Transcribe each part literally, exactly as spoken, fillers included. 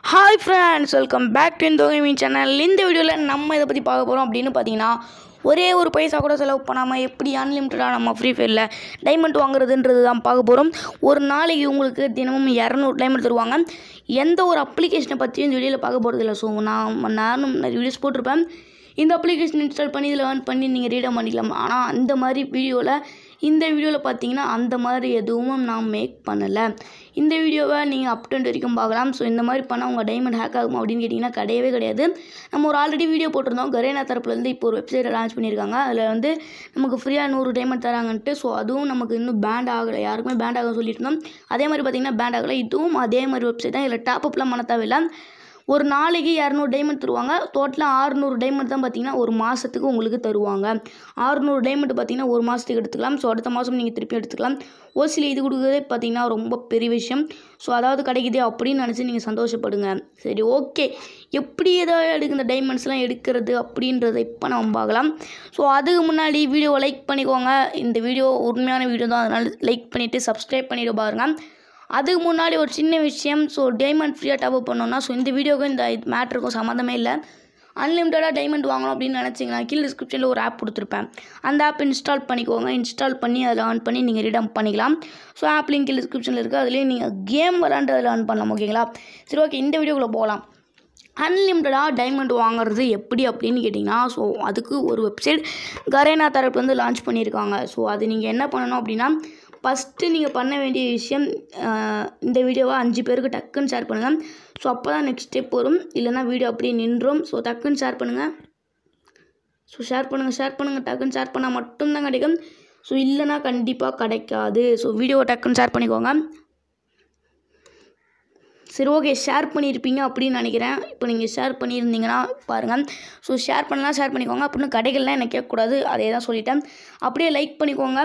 Hi friends, welcome back to Indo Gaming channel. இந்த வீடியோவில் நம்ம இதை பற்றி பார்க்க போகிறோம் அப்படின்னு பார்த்தீங்கன்னா, ஒரே ஒரு பைசா கூட செலவு பண்ணாமல் எப்படி அன்லிமிட்டடாக நம்ம ஃப்ரீ ஃபயரில் டைமண்ட் வாங்குறதுன்றது தான் பார்க்க போகிறோம். ஒரு நாளைக்கு உங்களுக்கு தினமும் இரநூறு டைமண்ட் தருவாங்க. எந்த ஒரு அப்ளிகேஷனை பற்றியும் இந்த வீடியோவில் பார்க்க போகிறது இல்லை. ஸோ நான் நானும் நிறைய வீடியோஸ் போட்டிருப்பேன். இந்த அப்ளிகேஷன் இன்ஸ்டால் பண்ணி இதில் ஏர்ன் பண்ணி நீங்கள் ரீடம் பண்ணிக்கலாம். ஆனால் அந்த மாதிரி வீடியோவில் இந்த வீடியோவில் பார்த்தீங்கன்னா அந்த மாதிரி எதுவும் நான் மேக் பண்ணலை. இந்த வீடியோவை நீங்கள் அப் டு வரைக்கும் பார்க்கலாம். ஸோ இந்த மாதிரி பண்ணால் உங்கள் டைமண்ட் ஹேக் ஆகும் அப்படின்னு கேட்டிங்கன்னா கிடையவே கிடையாது. நம்ம ஒரு ஆல்ரெடி வீடியோ போட்டிருந்தோம். கரேனா தரப்புலேருந்து இப்போ ஒரு வெப்சைட்டை லான்ச் பண்ணியிருக்காங்க. அதில் வந்து நமக்கு ஃப்ரீயாக நூறு டைமண்ட் தராங்கன்ட்டு. ஸோ அதுவும் நமக்கு இன்னும் பேண்ட் ஆகலை. யாருக்குமே பேண்ட் ஆக சொல்லியிருந்தோம். அதே மாதிரி பார்த்திங்கன்னா பேண்ட் ஆகலை. இதுவும் அதே மாதிரி வெப்சைட் தான். இதில் டாப் அப்லாம் பண்ண தேவையில்லை. ஒரு நாளைக்கு இரநூறு டைமண்ட் தருவாங்க. டோட்டலாக ஆறுநூறு டைமண்ட் தான் பார்த்திங்கன்னா ஒரு மாதத்துக்கு உங்களுக்கு தருவாங்க. ஆறுநூறு டைமண்ட் பார்த்திங்கன்னா ஒரு மாதத்துக்கு எடுத்துக்கலாம். ஸோ அடுத்த மாதம் நீங்கள் திருப்பி எடுத்துக்கலாம். ஓசியில் இது கொடுக்குறதே பார்த்திங்கன்னா ரொம்ப பெரிய விஷயம். ஸோ அதாவது கிடைக்குதே அப்படின்னு நினச்சி நீங்கள் சந்தோஷப்படுங்க. சரி, ஓகே, எப்படி ஏதாவது எடுக்க இந்த டைமண்ட்ஸ்லாம் எடுக்கிறது அப்படின்றத இப்போ நம்ம பார்க்கலாம். ஸோ அதுக்கு முன்னாடி வீடியோவை லைக் பண்ணிக்கோங்க. இந்த வீடியோ உண்மையான வீடியோ தான், அதனால் லைக் பண்ணிவிட்டு சப்ஸ்கிரைப் பண்ணிவிட்டு பாருங்கள். அதுக்கு முன்னாடி ஒரு சின்ன விஷயம். ஸோ டைமண்ட் ஃப்ரீயாக டாப் அப் பண்ணோன்னா, ஸோ இந்த வீடியோக்கும் இந்த மேட்ருக்கும் சம்மந்தமே இல்லை. அன்லிமிட்டடாக டைமண்ட் வாங்கணும் அப்படின்னு நினச்சிங்கன்னா கீழே டிஸ்கிரிப்ஷனில் ஒரு ஆப் கொடுத்துருப்பேன். அந்த ஆப் இன்ஸ்டால் பண்ணிக்கோங்க. இன்ஸ்டால் பண்ணி அதில் ஆன் பண்ணி நீங்கள் ரீடம் பண்ணிக்கலாம். ஸோ ஆப் லிங்க் கீழே டிஸ்கிரிப்ஷனில் இருக்குது. அதுலேயும் நீங்கள் கேம் விளாண்டு அதில் ஆன் பண்ணலாம். ஓகேங்களா? சரி, ஓகே, இந்த வீடியோக்குள்ளே போகலாம். அன்லிமிட்டடாக டைமண்ட் வாங்குறது எப்படி அப்படின்னு கேட்டிங்கன்னா, ஸோ அதுக்கு ஒரு வெப்சைட் கரேனா தரப்பு வந்து லான்ச் பண்ணியிருக்காங்க. ஸோ அது நீங்கள் என்ன பண்ணணும் அப்படின்னா, ஃபஸ்ட்டு நீங்கள் பண்ண வேண்டிய விஷயம், இந்த வீடியோவை அஞ்சு பேருக்கு டக்குன்னு ஷேர் பண்ணுங்கள். ஸோ அப்போ தான் நெக்ஸ்ட் ஸ்டெப் வரும். இல்லைனா வீடியோ அப்படியே நின்றும். ஸோ டக்குன்னு ஷேர் பண்ணுங்கள். ஸோ ஷேர் பண்ணுங்கள் ஷேர் பண்ணுங்கள் டக்குன்னு ஷேர் பண்ணால் மட்டும்தான் கிடைக்கும். ஸோ இல்லைனா கண்டிப்பாக கிடைக்காது. ஸோ வீடியோவை டக்குன்னு ஷேர் பண்ணிக்கோங்க. சரி, ஓகே, ஷேர் பண்ணியிருப்பீங்க அப்படின்னு நினைக்கிறேன். இப்போ நீங்கள் ஷேர் பண்ணியிருந்தீங்கன்னா பாருங்கள். ஸோ ஷேர் பண்ணலாம், ஷேர் பண்ணிக்கோங்க. அப்படின்னு கடைகள்லாம் எனக்கு கேட்கக்கூடாது, அதே தான் சொல்லிட்டேன். அப்படியே லைக் பண்ணிக்கோங்க.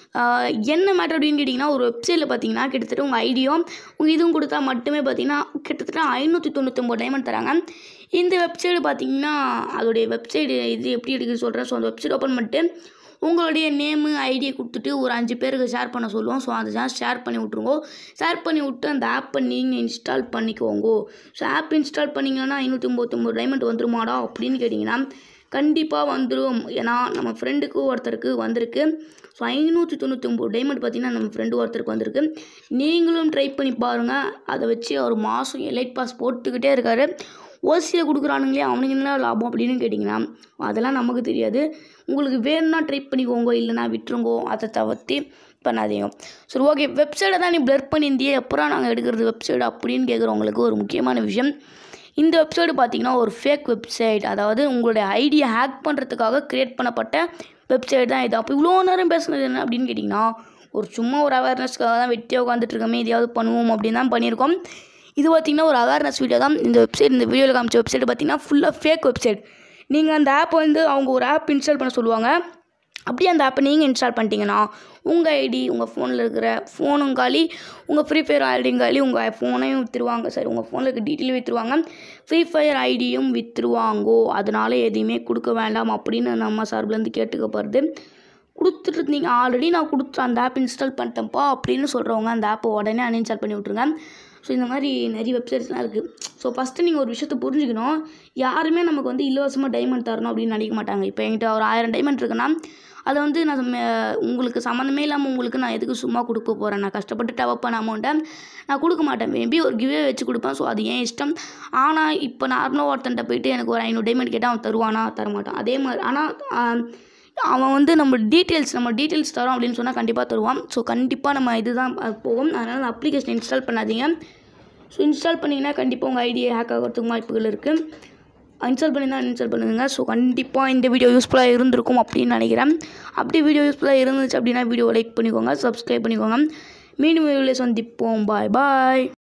என்ன மேட்டர் அப்படின்னு கேட்டிங்கன்னா, ஒரு வெப்சைட்டில் பார்த்தீங்கன்னா கிட்டத்தட்ட உங்கள் ஐடியோ உங்கள் இதுவும் கொடுத்தா மட்டுமே பார்த்தீங்கன்னா கிட்டத்தட்ட ஐநூற்றி தொண்ணூற்றொம்பது டைமண்ட் தராங்க. இந்த வெப்சைடு பார்த்தீங்கன்னா அதோடைய வெப்சைடு இது எப்படி எடுக்குன்னு சொல்கிறேன். ஸோ அந்த வெப்சைட் ஓப்பன் பண்ணிட்டு உங்களுடைய நேமு ஐடியை கொடுத்துட்டு ஒரு அஞ்சு பேருக்கு ஷேர் பண்ண சொல்லுவோம். ஸோ அதை ஷேர் பண்ணி விட்ருங்கோ. ஷேர் பண்ணி விட்டு அந்த ஆப்பை நீங்கள் இன்ஸ்டால் பண்ணிக்கோங்கோ. ஸோ ஆப் இன்ஸ்டால் பண்ணிங்கன்னா ஐநூற்றி ஐம்பத்தொம்பது டைமண்ட் வந்துருமாடா அப்படின்னு கேட்டிங்கன்னா கண்டிப்பாக வந்துடும். ஏன்னா நம்ம ஃப்ரெண்டுக்கு ஒருத்தருக்கு வந்திருக்கு. ஸோ ஐநூற்றி தொண்ணூற்றி ஒம்பது டைமண்ட் பார்த்திங்கன்னா நம்ம ஃப்ரெண்டு ஒருத்தருக்கு வந்திருக்கு. நீங்களும் ட்ரை பண்ணி பாருங்கள். அதை வச்சு அவர் மாதம் எலைட் பாஸ் போட்டுக்கிட்டே இருக்கார். ஓசியில் கொடுக்குறானுங்களே அவனுக்கு என்ன லாபம் அப்படின்னு கேட்டிங்கன்னா அதெல்லாம் நமக்கு தெரியாது. உங்களுக்கு வேணும்னா ட்ரை பண்ணிக்கோங்க, இல்லைனா விட்டுருங்கோ. அதை தவிர்த்து பண்ணாதீங்க. சரி, ஓகே, வெப்சைட்டை தான் நீ பிளர் பண்ணியிருந்தியே, எப்பறம் நாங்கள் எடுக்கிறது வெப்சைட் அப்படின்னு கேட்குறவங்களுக்கு ஒரு முக்கியமான விஷயம். இந்த வெப்சைட்டு பார்த்திங்கன்னா ஒரு ஃபேக் வெப்சைட். அதாவது உங்களுடைய ஐடியை ஹேக் பண்ணுறதுக்காக க்ரியேட் பண்ணப்பட்ட வெப்சைட் தான் இது. அப்போ இவ்வளோ நேரம் பேசுனது என்ன அப்படின்னு கேட்டிங்கன்னா, ஒரு சும்மா ஒரு அவேர்னஸ்க்காக தான் வெட்டியாக உட்காந்துட்டு இருக்கோமே, எதையாவது பண்ணுவோம் அப்படின்னு தான் பண்ணியிருக்கோம். இது பார்த்திங்கன்னா ஒரு அவேர்னஸ் வீடியோ தான். இந்த வெப்சைட் இந்த வீடியோவில் காமிச்ச வெப்சைட் பார்த்திங்கன்னா ஃபுல்லாக ஃபேக் வெப்சைட். நீங்கள் அந்த ஆப் வந்து அவங்க ஒரு ஆப் இன்ஸ்டால் பண்ண சொல்லுவாங்க. அப்படியே அந்த ஆப்பை நீங்கள் இன்ஸ்டால் பண்ணிட்டீங்கன்னா உங்கள் ஐடி உங்கள் ஃபோனில் இருக்கிற ஃபோனும் காலி, உங்கள் ஃப்ரீ ஃபயர் ஐடியும் காலி, உங்கள் ஃபோனையும் விற்றுருவாங்க. சரி, உங்கள் ஃபோனில் இருக்க டீட்டெயிலும் விற்றுருவாங்க, ஃப்ரீ ஃபயர் ஐடியும் விற்றுருவாங்கோ. அதனால் எதையுமே கொடுக்க வேண்டாம் அப்படின்னு நம்ம சார்பிலேருந்து கேட்டுக்கப்படுது. கொடுத்துட்டு இருந்தீங்க ஆல்ரெடி நான் கொடுத்து அந்த ஆப் இன்ஸ்டால் பண்ணிட்டேன்ப்பா அப்படின்னு சொல்கிறவங்க அந்த ஆப்பை உடனே அன்இன்ஸ்டால் பண்ணி விட்ருங்க. ஸோ இந்த மாதிரி நிறைய வெப்சைட்ஸ்லாம் இருக்குது. ஸோ ஃபஸ்ட்டு நீங்கள் ஒரு விஷயத்தை புரிஞ்சுக்கணும். யாருமே நமக்கு வந்து இலவசமாக டைமண்ட் தரணும் அப்படின்னு நினைக்க மாட்டாங்க. இப்போ என்கிட்ட ஒரு ஆயிரம் டைமண்ட் இருக்குன்னா அதை வந்து நான் உங்களுக்கு சம்மந்தமே இல்லாமல் உங்களுக்கு நான் எதுக்கு சும்மா கொடுக்க போகிறேன்? நான் கஷ்டப்பட்டு டெவலப் பண்ண அமௌண்ட்டை நான் கொடுக்க மாட்டேன். மேபி ஒரு கிவே வச்சு கொடுப்பேன். ஸோ அது ஏன் இஷ்டம். ஆனால் இப்போ நார்மலாக ஒருத்தன்ட்ட போயிட்டு எனக்கு ஒரு ஐநூறு டைமண்ட் கேட்டால் அவன் தருவானா? தரமாட்டான். அதே மாதிரி ஆனால் அவன் வந்து நம்ம டீட்டெயில்ஸ் நம்ம டீட்டெயில்ஸ் தரோம் அப்படின்னு சொன்னால் கண்டிப்பாக தருவான். ஸோ கண்டிப்பாக நம்ம இதுதான் போகும். அதனால் அப்ளிகேஷன் இன்ஸ்டால் பண்ணாதீங்க. ஸோ இன்ஸ்டால் பண்ணிங்கன்னா கண்டிப்பாக உங்கள் ஐடியை ஹேக் ஆகிறதுக்கு வாய்ப்புகள் இருக்குது. இன்ஸ்டால் பண்ணி தான் இன்ஸ்டால் பண்ணுங்க. ஸோ கண்டிப்பாக இந்த வீடியோ யூஸ்ஃபுல்லாக இருந்திருக்கும் அப்படின்னு நினைக்கிறேன். அப்படி வீடியோ யூஸ்ஃபுல்லாக இருந்துச்சு அப்படின்னா வீடியோ லைக் பண்ணிக்கோங்க, சப்ஸ்கிரைப் பண்ணிக்கோங்க. மீண்டும் வீடியோவில் சந்திப்போம். பாய் பாய்.